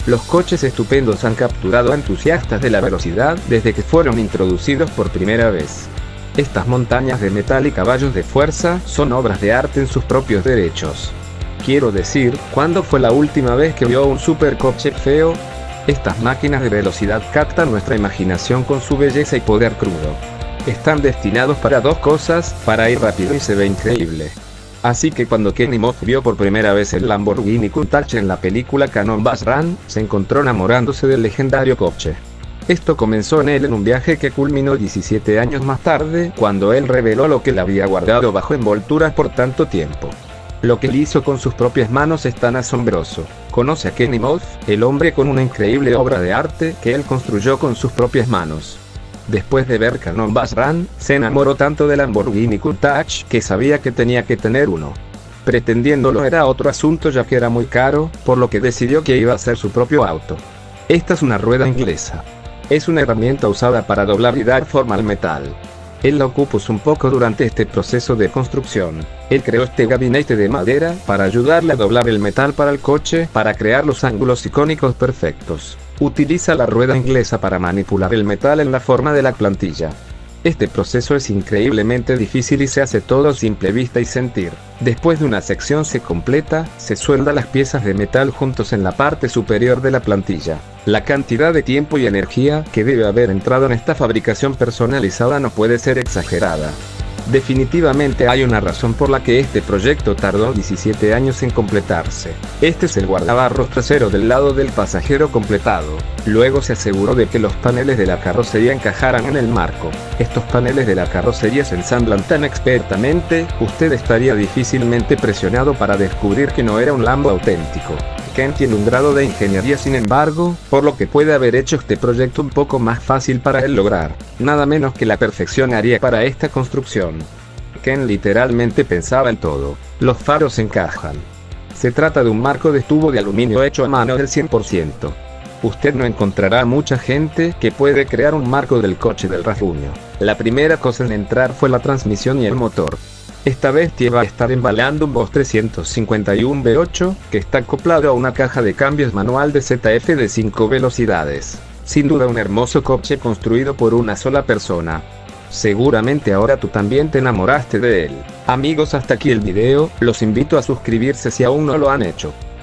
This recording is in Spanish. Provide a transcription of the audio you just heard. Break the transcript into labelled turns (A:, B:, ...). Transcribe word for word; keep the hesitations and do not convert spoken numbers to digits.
A: Los coches estupendos han capturado a entusiastas de la velocidad desde que fueron introducidos por primera vez. Estas montañas de metal y caballos de fuerza son obras de arte en sus propios derechos. Quiero decir, ¿cuándo fue la última vez que vio un supercoche feo? Estas máquinas de velocidad captan nuestra imaginación con su belleza y poder crudo. Están destinados para dos cosas, para ir rápido y se ve increíble. Así que cuando Kenny Moff vio por primera vez el Lamborghini Countach en la película Cannonball Run, se encontró enamorándose del legendario coche. Esto comenzó en él en un viaje que culminó diecisiete años más tarde, cuando él reveló lo que le había guardado bajo envolturas por tanto tiempo. Lo que él hizo con sus propias manos es tan asombroso. Conoce a Kenny Moff, el hombre con una increíble obra de arte que él construyó con sus propias manos. Después de ver Cannonball Run, se enamoró tanto del Lamborghini Countach que sabía que tenía que tener uno. Pretendiéndolo era otro asunto ya que era muy caro, por lo que decidió que iba a hacer su propio auto. Esta es una rueda inglesa. Es una herramienta usada para doblar y dar forma al metal. Él la ocupó un poco durante este proceso de construcción. Él creó este gabinete de madera para ayudarle a doblar el metal para el coche, para crear los ángulos icónicos perfectos. Utiliza la rueda inglesa para manipular el metal en la forma de la plantilla. Este proceso es increíblemente difícil y se hace todo a simple vista y sentir. Después de una sección se completa, se suelda las piezas de metal juntos en la parte superior de la plantilla. La cantidad de tiempo y energía que debe haber entrado en esta fabricación personalizada no puede ser exagerada. Definitivamente hay una razón por la que este proyecto tardó diecisiete años en completarse. Este es el guardabarros trasero del lado del pasajero completado. Luego se aseguró de que los paneles de la carrocería encajaran en el marco. Estos paneles de la carrocería se ensamblan tan expertamente, usted estaría difícilmente presionado para descubrir que no era un Lambo auténtico. Ken tiene un grado de ingeniería sin embargo, por lo que puede haber hecho este proyecto un poco más fácil para él lograr. Nada menos que la perfección haría para esta construcción. Ken literalmente pensaba en todo. Los faros encajan. Se trata de un marco de tubo de aluminio hecho a mano del cien por ciento. Usted no encontrará mucha gente que puede crear un marco del coche del rasguño. La primera cosa en entrar fue la transmisión y el motor. Esta bestia va a estar embalando un Boss trescientos cincuenta y uno V ocho, que está acoplado a una caja de cambios manual de Z F de cinco velocidades. Sin duda un hermoso coche construido por una sola persona. Seguramente ahora tú también te enamoraste de él. Amigos, hasta aquí el video, los invito a suscribirse si aún no lo han hecho.